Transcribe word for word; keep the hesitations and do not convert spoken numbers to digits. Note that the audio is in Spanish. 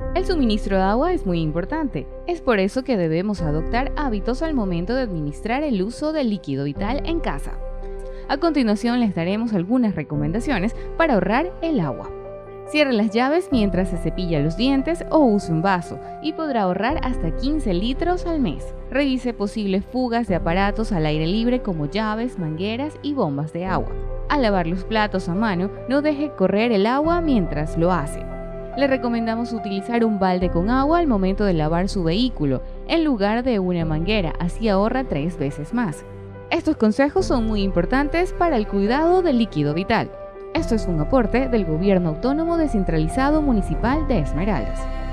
El suministro de agua es muy importante, es por eso que debemos adoptar hábitos al momento de administrar el uso del líquido vital en casa. A continuación les daremos algunas recomendaciones para ahorrar el agua. Cierre las llaves mientras se cepilla los dientes o use un vaso y podrá ahorrar hasta quince litros al mes. Revise posibles fugas de aparatos al aire libre como llaves, mangueras y bombas de agua. Al lavar los platos a mano, no deje correr el agua mientras lo hace. Le recomendamos utilizar un balde con agua al momento de lavar su vehículo, en lugar de una manguera, así ahorra tres veces más. Estos consejos son muy importantes para el cuidado del líquido vital. Esto es un aporte del Gobierno Autónomo Descentralizado Municipal de Esmeraldas.